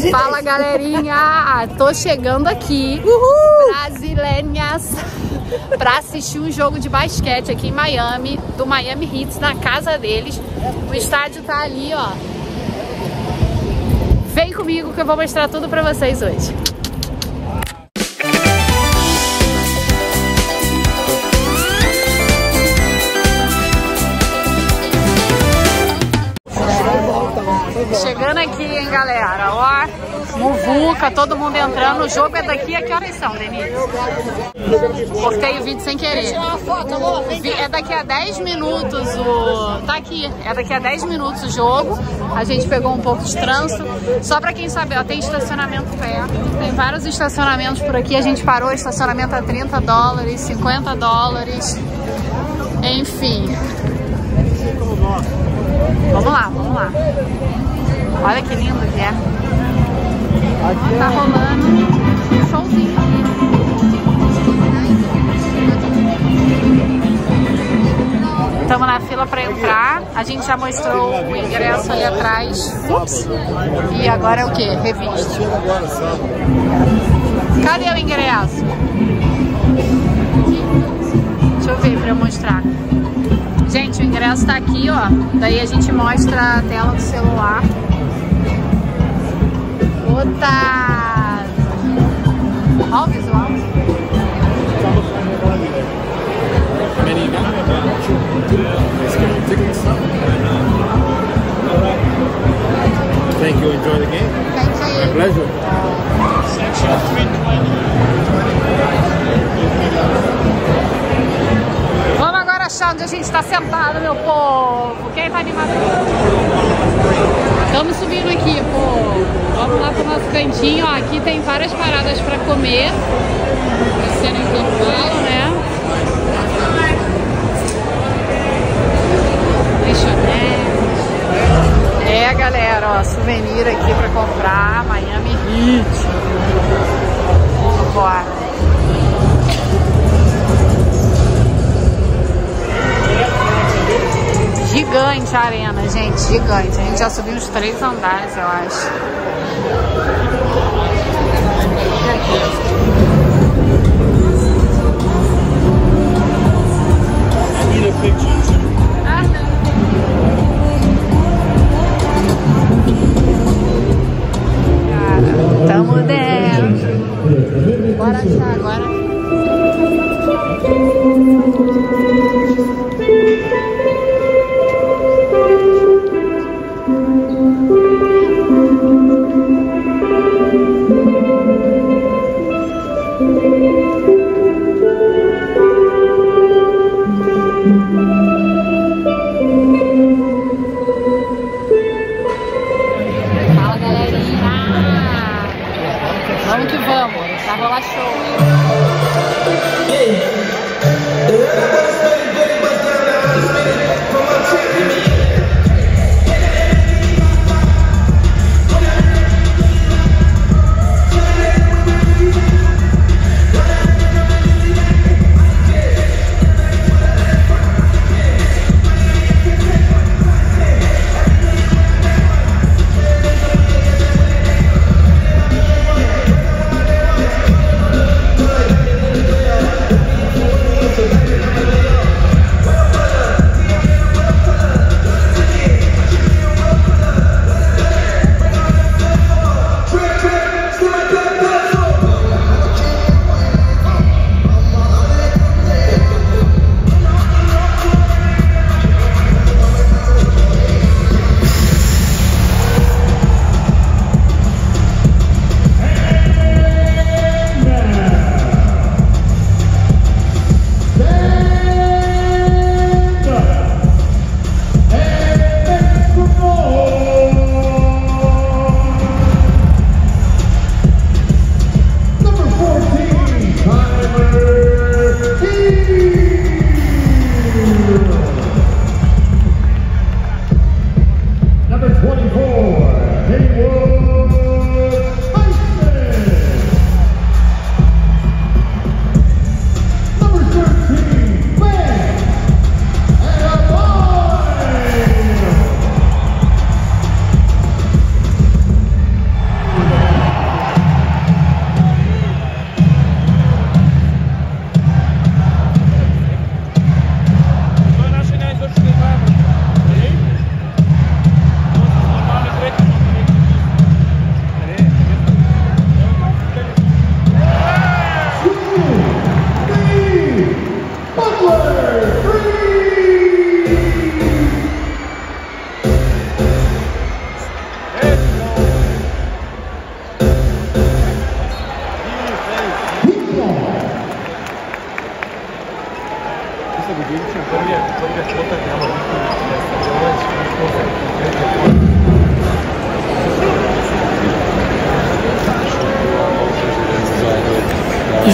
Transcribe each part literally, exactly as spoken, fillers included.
Fala, galerinha! Tô chegando aqui, Uhul! brasileirinhas, pra assistir um jogo de basquete aqui em Miami, do Miami Heat, na casa deles. O estádio tá ali, ó. Vem comigo que eu vou mostrar tudo pra vocês hoje. Chegando aqui, hein, galera, ó, muvuca, todo mundo entrando, o jogo é daqui, a que horas são, Denise? Cortei o vídeo sem querer. É daqui a dez minutos o... tá aqui, é daqui a dez minutos o jogo, a gente pegou um pouco de trânsito, só pra quem sabe, ó, tem estacionamento perto, tem vários estacionamentos por aqui, a gente parou, estacionamento a trinta dólares, cinquenta dólares, enfim. Vamos lá, vamos lá. Olha que lindo que é. Tá rolando um showzinho aqui. Estamos na fila para entrar. A gente já mostrou o ingresso ali atrás. Ups. E agora é o que? Revista. Cadê o ingresso? Deixa eu ver para eu mostrar. Gente, o ingresso tá aqui, ó. Daí a gente mostra a tela do celular. Outra! Olha o visual. Thank you. Enjoy the game. Thank you. My pleasure. Vamos agora achar onde a gente tá sentado, meu povo. Quem tá animado? Estamos subindo aqui, povo. Vamos lá pro nosso cantinho, ó. Aqui tem várias paradas pra comer. Descendo em intervalo, né? Lanchonete. É, galera, ó. Souvenir aqui pra comprar. Miami Heat. Vambora. Gigante a arena, gente, gigante. A gente já subiu uns três andares, eu acho. Ah, não. Cara, tamo dentro. Bora achar agora. Fala, galerinha! Vamos que vamos, vai rolar show!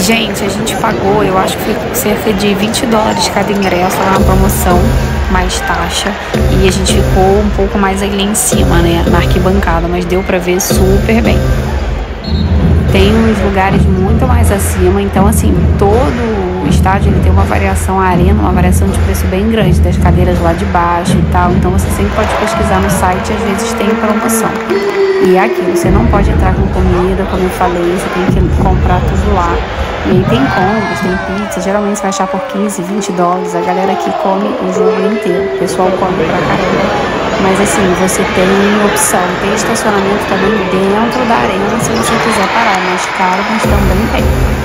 Gente, a gente pagou, eu acho que foi cerca de vinte dólares cada ingresso, lá na promoção, mais taxa. E a gente ficou um pouco mais ali em cima, né, na arquibancada, mas deu pra ver super bem. Tem uns lugares muito mais acima, então assim, todo o estádio ele tem uma variação, a arena, uma variação de preço bem grande, das cadeiras lá de baixo e tal, então você sempre pode pesquisar no site, às vezes tem promoção. E é aquilo, você não pode entrar com comida, como eu falei, você tem que comprar tudo lá. E aí tem combos, tem pizza, geralmente você vai achar por quinze, vinte dólares, a galera aqui come o jogo inteiro, o pessoal come pra caramba. Mas assim, você tem opção, tem estacionamento também dentro da arena se você quiser parar, é mais caro, mas também tem.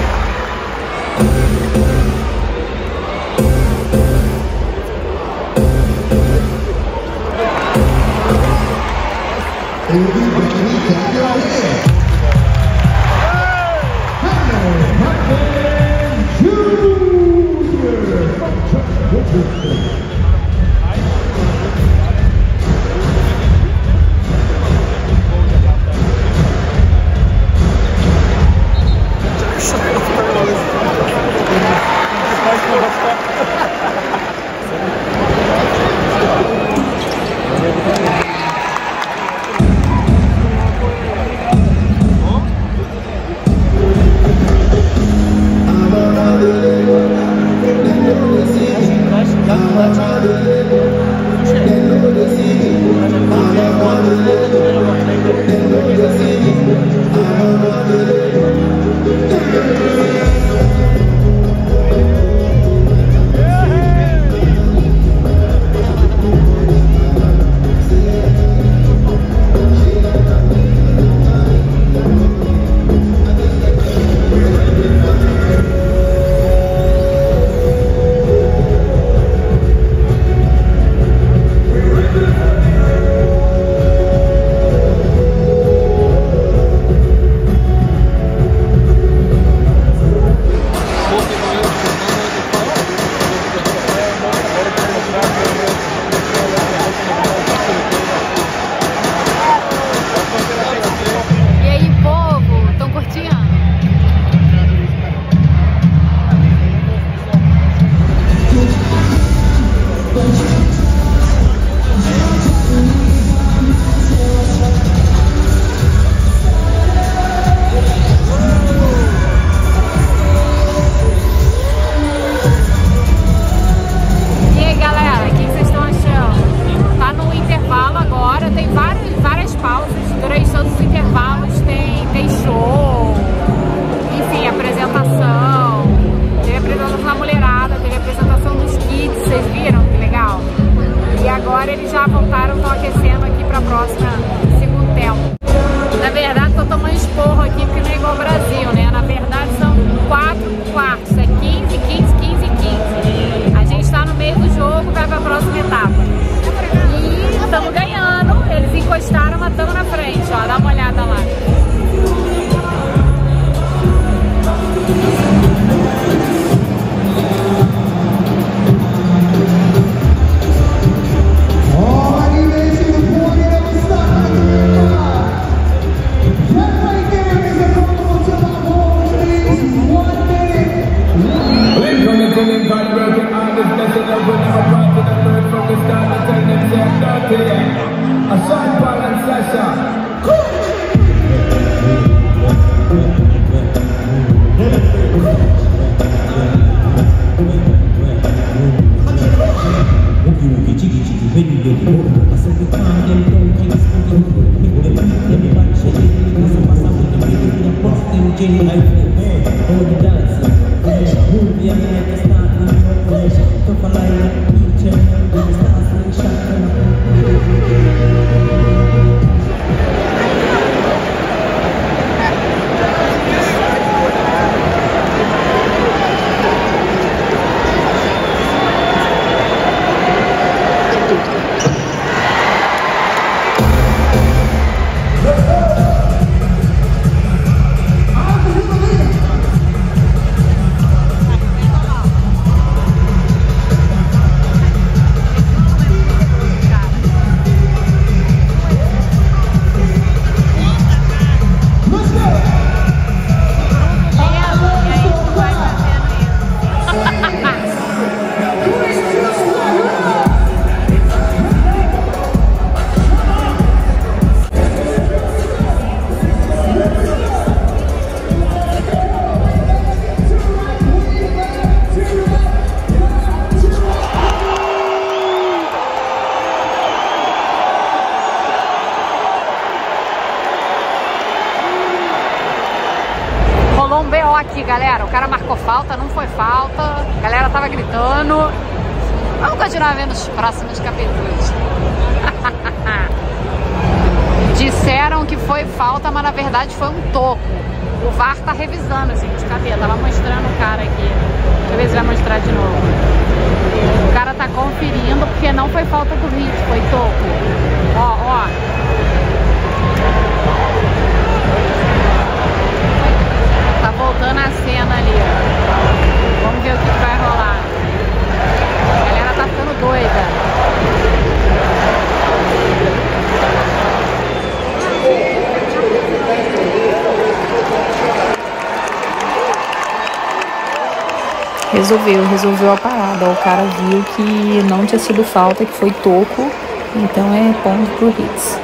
agora eles já voltaram, estão aquecendo aqui para a próxima segundo tempo. Na verdade, tô tomando esporro aqui porque não é igual ao Brasil, né? Na verdade, são quatro quartos, é quinze, quinze, quinze, quinze. A gente está no meio do jogo, vai para a próxima etapa. E estamos ganhando, eles encostaram, mas estamos na frente, ó, dá uma olhada lá. Let's go! ó aqui, galera. O cara marcou falta, não foi falta. A galera tava gritando. Vamos continuar vendo os próximos capítulos. Disseram que foi falta, mas na verdade foi um toco. O V A R tá revisando, gente. Cadê? Tava mostrando o cara aqui. Deixa eu ver se vai mostrar de novo. O cara tá conferindo porque não foi falta do Hits, foi toco. Ó, ó. Tá voltando a cena ali, ó. Vamos ver o que, que vai rolar. A galera tá ficando doida. Resolveu, resolveu a parada. O cara viu que não tinha sido falta, que foi toco. Então é ponto pro Hits.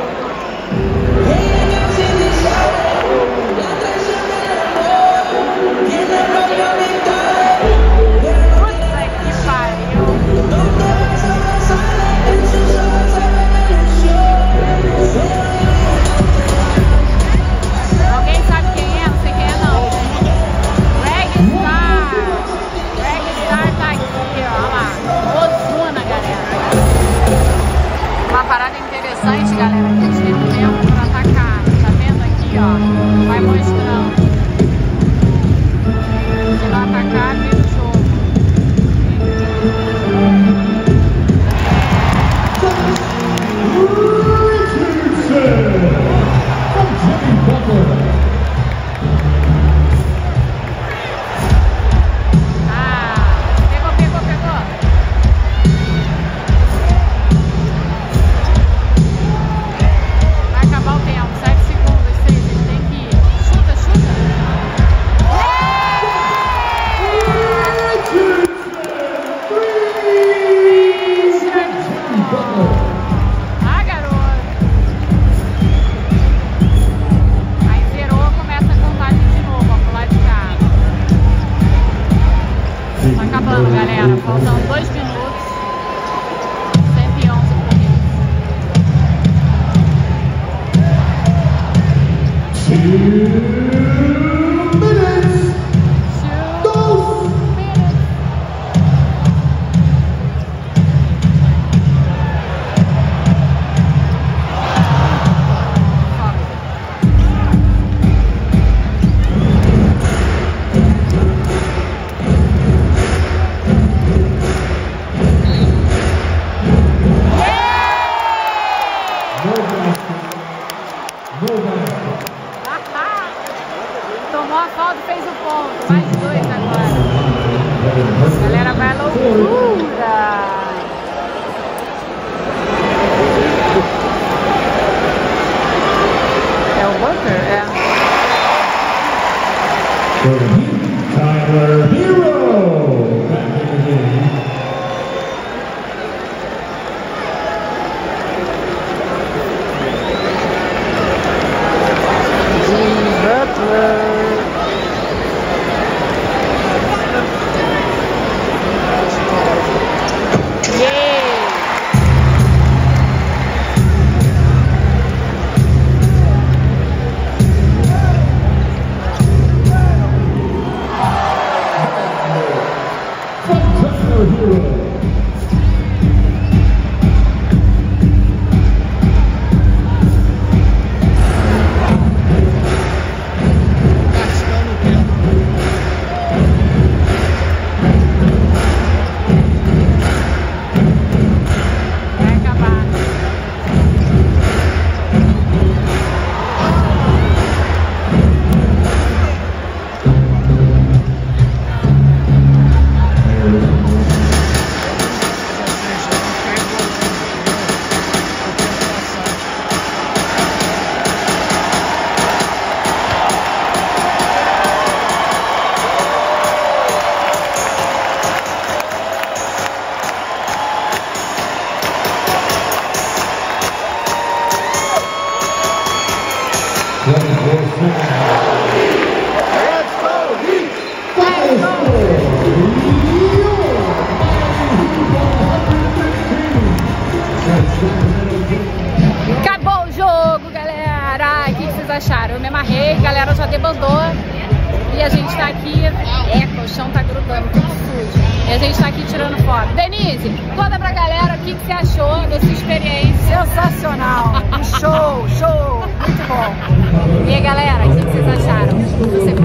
Galera, a gente tem um tempo pra atacar. Tá vendo aqui, ó? Vai mostrando. Se não atacar, vira o jogo. Galera, faltam dois minutos. cento e onze por minuto. Tomou a falta e fez o ponto. Mais dois agora. A galera vai à loucura. É o Booker? É. Tyler Hero. Back in the game. Acabou o jogo, galera! O que vocês acharam? Eu me amarrei, a galera já debandou. E a gente tá aqui, eca, o chão tá grudando, tudo sujo. E a gente tá aqui tirando foto. Denise, conta pra galera o que, que você achou da sua experiência. Sensacional! Um show, show! Muito bom! E aí, galera, o que, que vocês acharam? Você